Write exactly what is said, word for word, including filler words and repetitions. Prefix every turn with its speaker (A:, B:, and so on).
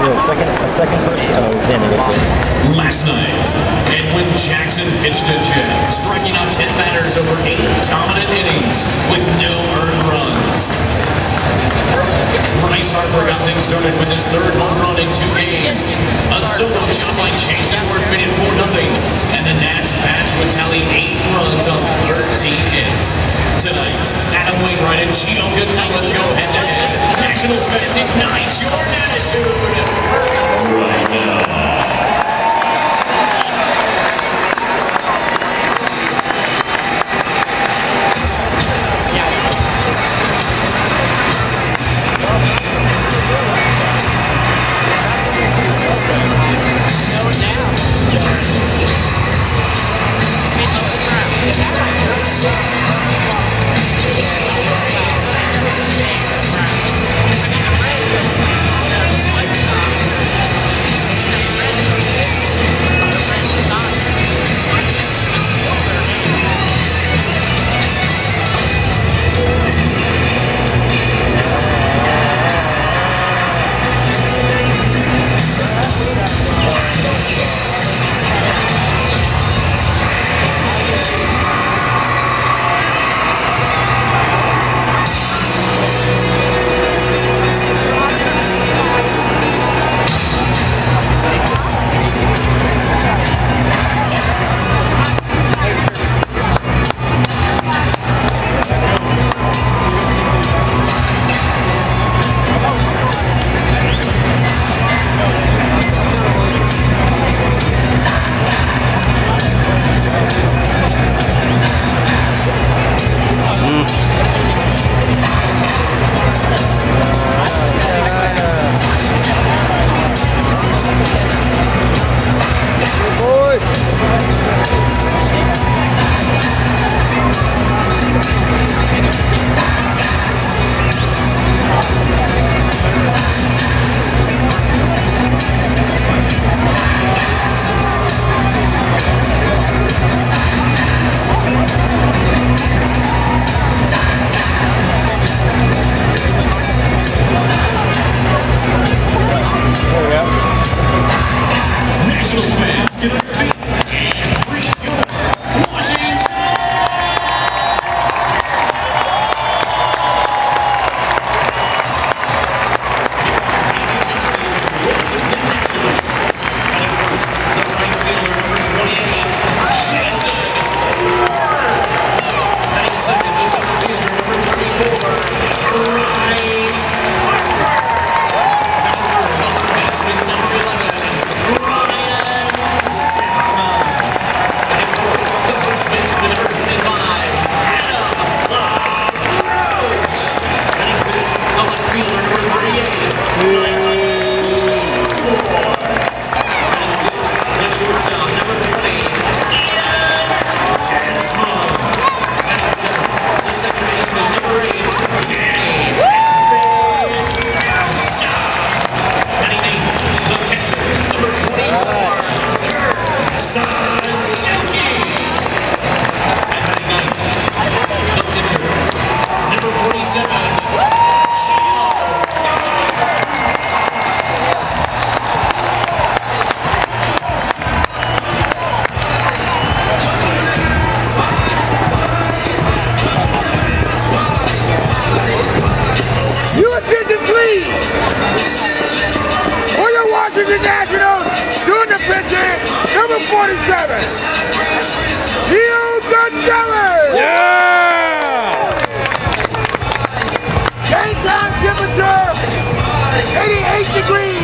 A: a second, a second person. Oh, damn it, it's it.
B: Last night, Edwin Jackson pitched a gem, striking out ten batters over eight dominant innings with no earned runs. Bryce Harper got things started with his third home run in two games. A solo shot by Chase Edward made it four nothing, and the Nats bats would tally eight runs on thirteen hits. Tonight, Adam Wainwright and Gio Gonzalez go head-to-head. Nationals fans, ignite your attitude right now.
C: The Nationals doing the pitcher, number forty-seven, Gio Gonzalez.
A: Yeah!
C: Game time temperature, eighty-eight degrees.